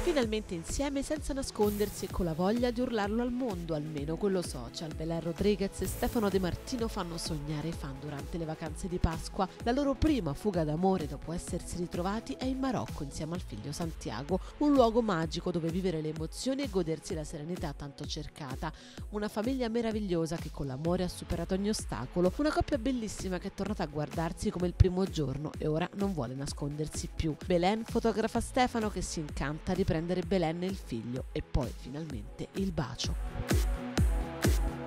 Finalmente insieme senza nascondersi e con la voglia di urlarlo al mondo, almeno quello social. Belén Rodríguez e Stefano De Martino fanno sognare i fan durante le vacanze di Pasqua. La loro prima fuga d'amore dopo essersi ritrovati è in Marocco insieme al figlio Santiago, un luogo magico dove vivere le emozioni e godersi la serenità tanto cercata. Una famiglia meravigliosa che con l'amore ha superato ogni ostacolo, una coppia bellissima che è tornata a guardarsi come il primo giorno e ora non vuole nascondersi più. Belén fotografa Stefano che si incanta di prendere Belén e il figlio e poi finalmente il bacio.